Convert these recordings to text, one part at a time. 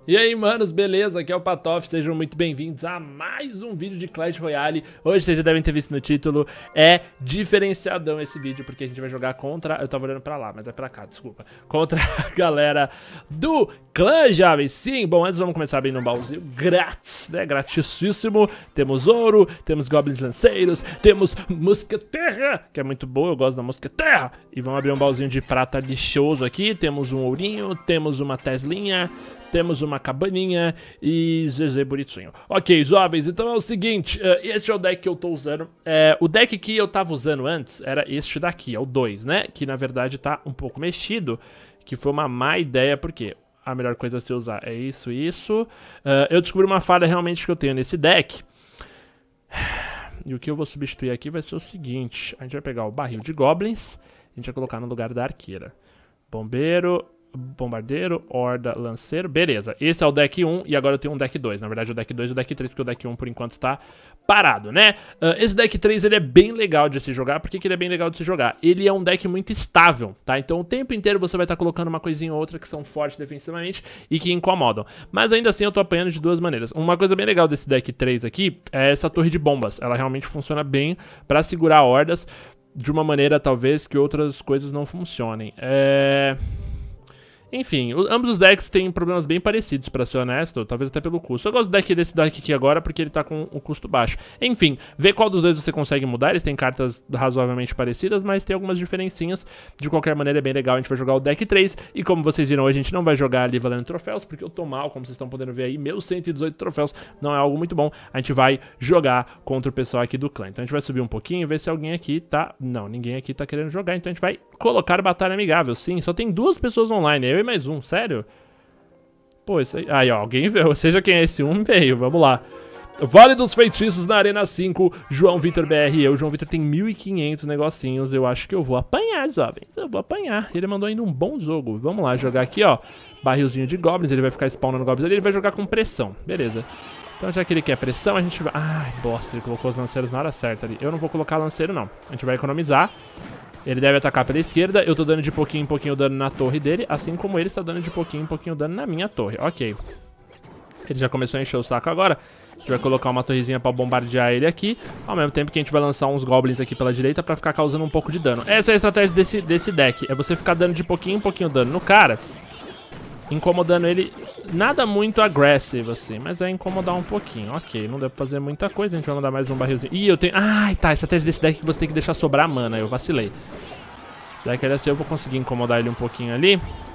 E aí, manos, beleza? Aqui é o Patof, sejam muito bem-vindos a mais um vídeo de Clash Royale. Hoje vocês já devem ter visto no título, é diferenciadão esse vídeo, porque a gente vai jogar contra... Eu tava olhando pra lá, mas é pra cá, desculpa. Contra a galera do clã, jovens. Sim, bom, antes vamos começar bem no baúzinho grátis, né? Gratisíssimo. Temos ouro, temos goblins lanceiros, temos mosqueterra, que é muito boa, eu gosto da mosqueterra. E vamos abrir um baúzinho de prata lixoso aqui. Temos um ourinho, temos uma teslinha, temos uma cabaninha e GG bonitinho. Ok, jovens, então é o seguinte, este é o deck que eu tô usando. O deck que eu tava usando antes era este daqui, é o 2, né? Que na verdade tá um pouco mexido, que foi uma má ideia, porque a melhor coisa a se usar é isso e isso. Eu descobri uma falha realmente que eu tenho nesse deck. E o que eu vou substituir aqui vai ser o seguinte, a gente vai pegar o barril de goblins, a gente vai colocar no lugar da arqueira. Bombeiro... Bombardeiro, horda, lanceiro, beleza. Esse é o deck 1 e agora eu tenho um deck 2. Na verdade o deck 2 e o deck 3, porque o deck 1 por enquanto está parado, né? Esse deck 3 ele é bem legal de se jogar. Por que ele é bem legal de se jogar? Ele é um deck muito estável, tá? Então o tempo inteiro você vai estar colocando uma coisinha ou outra que são fortes defensivamente e que incomodam. Mas ainda assim eu tô apanhando de duas maneiras. Uma coisa bem legal desse deck 3 aqui é essa torre de bombas. Ela realmente funciona bem pra segurar hordas de uma maneira talvez que outras coisas não funcionem. Enfim, ambos os decks têm problemas bem parecidos, pra ser honesto, talvez até pelo custo. Eu gosto desse deck aqui agora porque ele tá com o custo baixo. Enfim, vê qual dos dois você consegue mudar, eles têm cartas razoavelmente parecidas, mas tem algumas diferencinhas. De qualquer maneira é bem legal, a gente vai jogar o deck 3, e como vocês viram hoje, a gente não vai jogar ali valendo troféus, porque eu tô mal, como vocês estão podendo ver aí, meus 118 troféus não é algo muito bom. A gente vai jogar contra o pessoal aqui do clã. Então a gente vai subir um pouquinho, ver se alguém aqui tá... Não, ninguém aqui tá querendo jogar, então a gente vai colocar batalha amigável. Sim, só tem 2 pessoas online, eu e mais um, sério? Pô, isso aí, ó, alguém veio, seja quem é esse um, veio, vamos lá. Vale dos Feitiços na Arena 5, João Vitor BR, o João Vitor tem 1.500 negocinhos, eu acho que eu vou apanhar, jovens, eu vou apanhar. Ele mandou ainda um bom jogo, vamos lá, jogar aqui, ó, barrilzinho de goblins, ele vai ficar spawnando goblins ali, ele vai jogar com pressão, beleza. Então já que ele quer pressão, a gente vai... Ai, bosta, ele colocou os lanceiros na hora certa ali. Eu não vou colocar lanceiro, não, a gente vai economizar. Ele deve atacar pela esquerda, eu tô dando de pouquinho em pouquinho dano na torre dele, assim como ele está dando de pouquinho em pouquinho dano na minha torre. Ok. Ele já começou a encher o saco agora. A gente vai colocar uma torrezinha pra bombardear ele aqui, ao mesmo tempo que a gente vai lançar uns goblins aqui pela direita pra ficar causando um pouco de dano. Essa é a estratégia desse deck, é você ficar dando de pouquinho em pouquinho dano no cara, incomodando ele, nada muito agressivo assim, mas é incomodar um pouquinho. Ok, não deu pra fazer muita coisa, a gente vai mandar mais um barrilzinho. Ih, eu tenho... Ai, tá, a estratégia desse deck é que você tem que deixar sobrar mana, eu vacilei. Deck assim eu vou conseguir incomodar ele um pouquinho ali.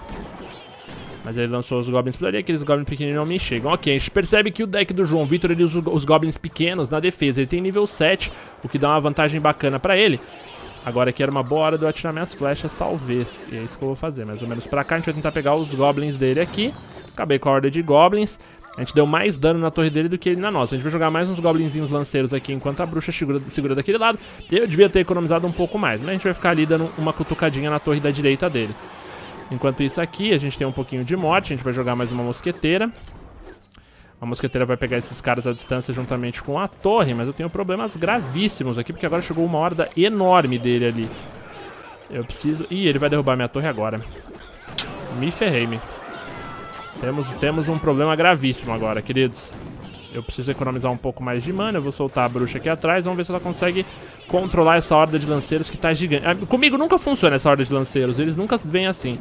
Mas ele lançou os goblins por ali, aqueles goblins pequeninos não me chegam. Ok, a gente percebe que o deck do João Vitor, ele usa os goblins pequenos na defesa. Ele tem nível 7, o que dá uma vantagem bacana pra ele. Agora aqui era uma boa hora de eu atirar minhas flechas, talvez. E é isso que eu vou fazer, mais ou menos pra cá. A gente vai tentar pegar os goblins dele aqui. Acabei com a horda de goblins. A gente deu mais dano na torre dele do que ele na nossa. A gente vai jogar mais uns goblinzinhos lanceiros aqui enquanto a bruxa segura daquele lado. Eu devia ter economizado um pouco mais, né? A gente vai ficar ali dando uma cutucadinha na torre da direita dele. Enquanto isso aqui, a gente tem um pouquinho de morte. A gente vai jogar mais uma mosqueteira. A mosqueteira vai pegar esses caras à distância juntamente com a torre, mas eu tenho problemas gravíssimos aqui, porque agora chegou uma horda enorme dele ali. Eu preciso... Ih, ele vai derrubar minha torre agora. Me ferrei-me. Temos um problema gravíssimo agora, queridos. Eu preciso economizar um pouco mais de mana. Eu vou soltar a bruxa aqui atrás. Vamos ver se ela consegue controlar essa horda de lanceiros que tá gigante. Comigo nunca funciona essa horda de lanceiros. Eles nunca vêm assim.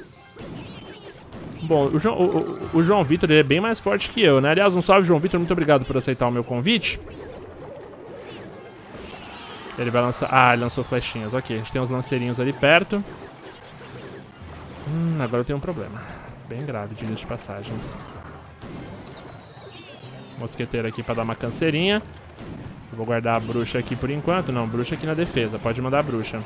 Bom, o João Vitor ele é bem mais forte que eu, né? Aliás, um salve, João Vitor. Muito obrigado por aceitar o meu convite. Ele vai lançar... Ah, ele lançou flechinhas. Ok, a gente tem uns lanceirinhos ali perto. Agora eu tenho um problema. Bem grave, diga de passagem. Mosqueteiro aqui pra dar uma canseirinha. Eu vou guardar a bruxa aqui por enquanto. Não, bruxa aqui na defesa. Pode mandar a bruxa.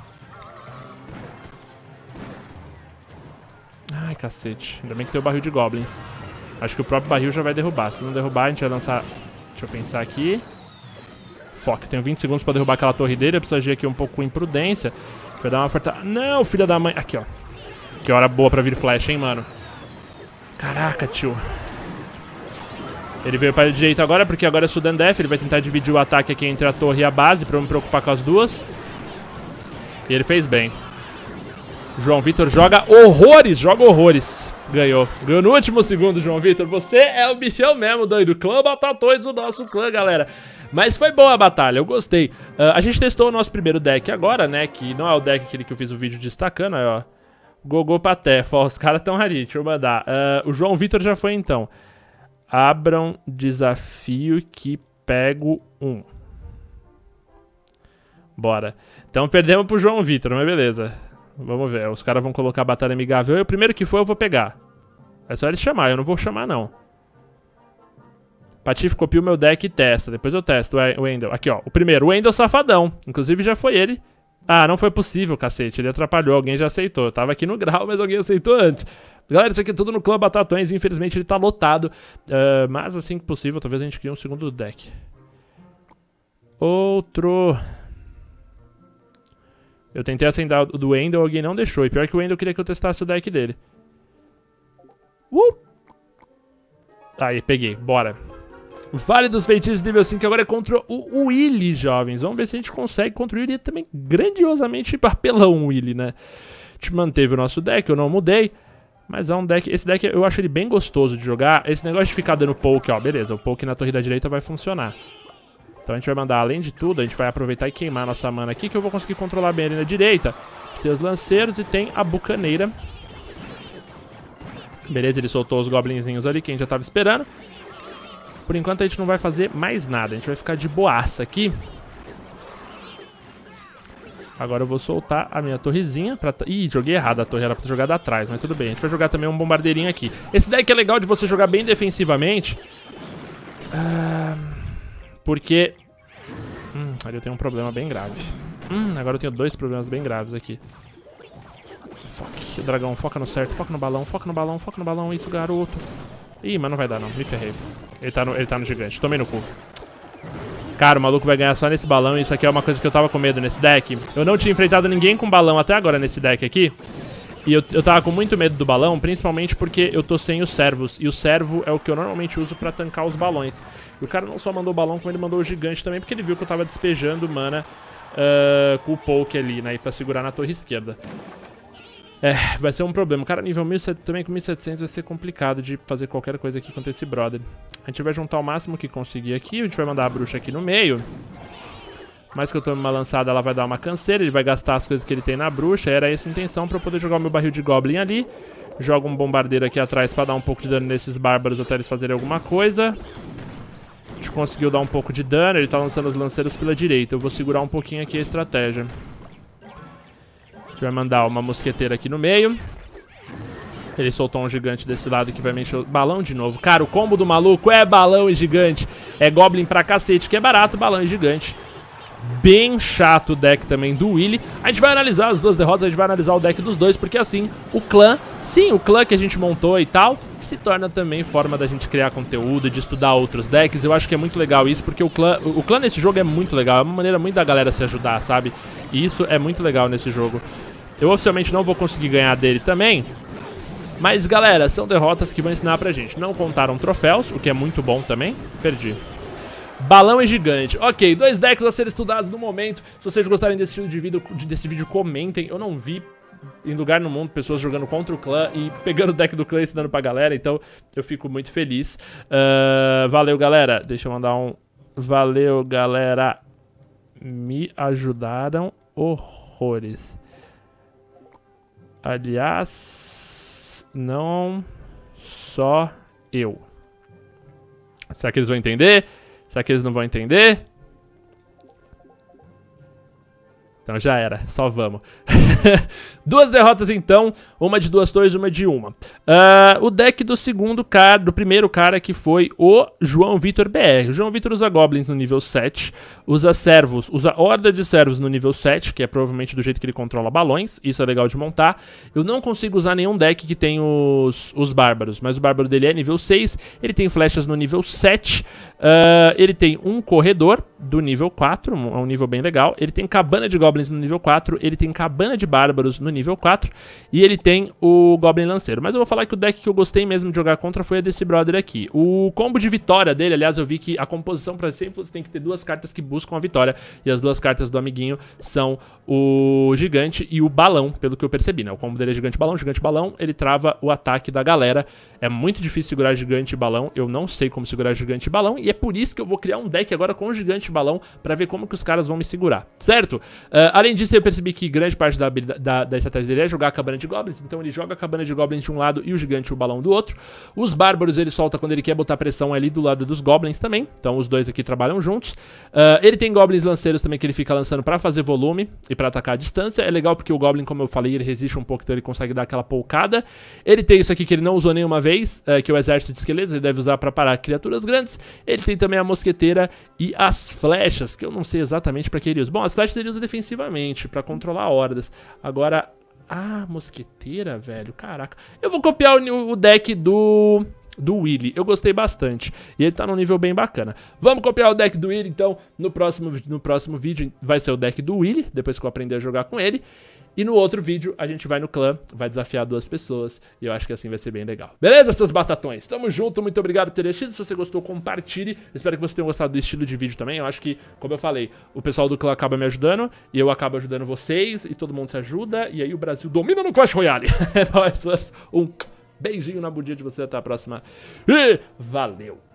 Ai, cacete. Ainda bem que tem o barril de goblins. Acho que o próprio barril já vai derrubar. Se não derrubar, a gente vai lançar... Deixa eu pensar aqui. Foca. Tenho 20 segundos pra derrubar aquela torre dele. Eu preciso agir aqui um pouco com imprudência. Vai dar uma oferta... Não, filha da mãe. Aqui, ó. Que hora boa pra vir flash, hein, mano. Caraca, tio. Ele veio para a direita agora, porque agora é Sudden Death. Ele vai tentar dividir o ataque aqui entre a torre e a base, pra eu me preocupar com as duas. E ele fez bem. João Vitor joga horrores, Ganhou. Ganhou no último segundo, João Vitor. Você é o bichão mesmo, doido. Clã Batatões, o nosso clã, galera. Mas foi boa a batalha, eu gostei. A gente testou o nosso primeiro deck agora, né? Que não é o deck aquele que eu fiz o vídeo destacando, aí, ó. Gogô Paté. Os caras tão ali, deixa eu mandar. O João Vitor já foi, então. Abram desafio que pego um. Bora. Então perdemos pro João Vitor, mas beleza. Vamos ver, os caras vão colocar a batalha amigável. E o primeiro que for eu vou pegar. É só eles chamar, eu não vou chamar não. Patife copia o meu deck e testa. Depois eu testo o Wendel. Aqui, ó. O primeiro, o Wendel safadão. Inclusive já foi ele. Ah, não foi possível, cacete. Ele atrapalhou, alguém já aceitou. Eu tava aqui no grau, mas alguém aceitou antes. Galera, isso aqui é tudo no Clã Batatões. Infelizmente ele tá lotado. Mas assim que possível, talvez a gente crie um segundo deck. Outro... Eu tentei acender o do Wendel, alguém não deixou. E pior que o Wendel queria que eu testasse o deck dele. Aí, peguei. Bora. Vale dos Feitiços nível 5 agora é contra o Willy, jovens. Vamos ver se a gente consegue contra o Willy. Também grandiosamente papelão o Willy, né? A gente manteve o nosso deck, eu não mudei. Mas é um deck... Esse deck eu acho ele bem gostoso de jogar. Esse negócio de ficar dando poke, ó. Beleza, o poke na torre da direita vai funcionar. Então a gente vai mandar, além de tudo, a gente vai aproveitar e queimar nossa mana aqui, que eu vou conseguir controlar bem ali na direita. Tem os lanceiros e tem a bucaneira. Beleza, ele soltou os goblinzinhos ali, que a gente já tava esperando. Por enquanto a gente não vai fazer mais nada, a gente vai ficar de boaça aqui. Agora eu vou soltar a minha torrezinha pra... Ih, joguei errado a torre, era pra ter jogado atrás, mas tudo bem. A gente vai jogar também um bombardeirinho aqui. Esse deck é legal de você jogar bem defensivamente. Porque... ali eu tenho um problema bem grave. Agora eu tenho dois problemas bem graves aqui. Foque, dragão, foca no certo, foca no balão, foca no balão, foca no balão, isso, garoto. Ih, mas não vai dar não, me ferrei. Ele tá no gigante, tomei no cu. Cara, o maluco vai ganhar só nesse balão e isso aqui é uma coisa que eu tava com medo nesse deck. Eu não tinha enfrentado ninguém com balão até agora nesse deck aqui. E eu tava com muito medo do balão, principalmente porque eu tô sem os servos. E o servo é o que eu normalmente uso pra tancar os balões. E o cara não só mandou o balão, como ele mandou o gigante também, porque ele viu que eu tava despejando mana com o poke ali, né? E pra segurar na torre esquerda. Vai ser um problema. O cara nível 1700, também com 1700 vai ser complicado de fazer qualquer coisa aqui contra esse brother. A gente vai juntar o máximo que conseguir aqui. A gente vai mandar a bruxa aqui no meio. Mais que eu tome uma lançada, ela vai dar uma canseira. Ele vai gastar as coisas que ele tem na bruxa. Era essa a intenção pra eu poder jogar o meu barril de Goblin ali. Joga um bombardeiro aqui atrás pra dar um pouco de dano nesses bárbaros até eles fazerem alguma coisa. A gente conseguiu dar um pouco de dano. Ele tá lançando os lanceiros pela direita. Eu vou segurar um pouquinho aqui a estratégia. A gente vai mandar uma mosqueteira aqui no meio. Ele soltou um gigante desse lado que vai mexer o balão de novo. Cara, o combo do maluco é balão e gigante. É Goblin pra cacete, que é barato, balão e gigante. Bem chato o deck também do Willy. A gente vai analisar as duas derrotas, a gente vai analisar o deck dos dois, porque assim, o clã, sim, o clã que a gente montou e tal, se torna também forma da gente criar conteúdo, de estudar outros decks. Eu acho que é muito legal isso, porque o clã nesse jogo é muito legal, é uma maneira muito da galera se ajudar, sabe? E isso é muito legal nesse jogo. Eu oficialmente não vou conseguir ganhar dele também, mas galera, são derrotas que vão ensinar pra gente. Não contaram troféus, o que é muito bom também. Perdi. Balão e gigante. Ok, dois decks a serem estudados no momento. Se vocês gostarem desse vídeo, comentem. Eu não vi em lugar no mundo pessoas jogando contra o clã e pegando o deck do clã e ensinando pra galera. Então eu fico muito feliz. Valeu, galera. Deixa eu mandar um... Valeu, galera. Me ajudaram horrores. Aliás, não só eu. Será que eles vão entender? Será que eles não vão entender? Então já era, só vamos. Duas derrotas então, uma de 2 torres, uma de 1. O deck do segundo cara, do primeiro cara, que foi o João Vitor BR. O João Vitor usa Goblins no nível 7, usa servos, usa Horda de servos no nível 7, que é provavelmente do jeito que ele controla balões, isso é legal de montar. Eu não consigo usar nenhum deck que tem os bárbaros, mas o bárbaro dele é nível 6, ele tem flechas no nível 7, ele tem um corredor do nível 4, é um nível bem legal, ele tem cabana de Goblins no nível 4, ele tem cabana de bárbaros no nível 4 e ele tem o Goblin Lanceiro. Mas eu vou falar que o deck que eu gostei mesmo de jogar contra foi a desse brother aqui. O combo de vitória dele, aliás, eu vi que a composição para sempre você tem que ter duas cartas que buscam a vitória e as duas cartas do amiguinho são o Gigante e o Balão, pelo que eu percebi, né? O combo dele é Gigante Balão, ele trava o ataque da galera. É muito difícil segurar Gigante e Balão, eu não sei como segurar Gigante e Balão e é por isso que eu vou criar um deck agora com Gigante e Balão pra ver como que os caras vão me segurar, certo? Além disso, eu percebi que grande parte da estratégia dele é jogar a cabana de Goblins, então ele joga a cabana de Goblins de um lado e o Gigante e o Balão do outro. Os Bárbaros ele solta quando ele quer botar pressão ali do lado dos Goblins também, então os dois aqui trabalham juntos. Ele tem Goblins Lanceiros também que ele fica lançando pra fazer volume e pra atacar a distância. É legal porque o Goblin, como eu falei, ele resiste um pouco, então ele consegue dar aquela polcada. Ele tem isso aqui que ele não usou nenhuma vez, que é o Exército de Esqueletos, ele deve usar pra parar criaturas grandes. Ele tem também a Mosqueteira e as flechas, que eu não sei exatamente pra que ele usa. Bom, as flechas ele usa defensivamente, pra controlar hordas. Agora, Mosqueteira, velho, caraca. Eu vou copiar o deck do Willy, eu gostei bastante. E ele tá num nível bem bacana. Vamos copiar o deck do Willy, então, no próximo vídeo vai ser o deck do Willy, depois que eu aprender a jogar com ele. E no outro vídeo a gente vai no clã, vai desafiar 2 pessoas e eu acho que assim vai ser bem legal. Beleza, seus batatões? Tamo junto, muito obrigado por ter assistido. Se você gostou, compartilhe. Espero que você tenha gostado do estilo de vídeo também. Eu acho que, como eu falei, o pessoal do clã acaba me ajudando e eu acabo ajudando vocês e todo mundo se ajuda. E aí o Brasil domina no Clash Royale. É nóis, um beijinho na bundinha de você, até a próxima. E valeu!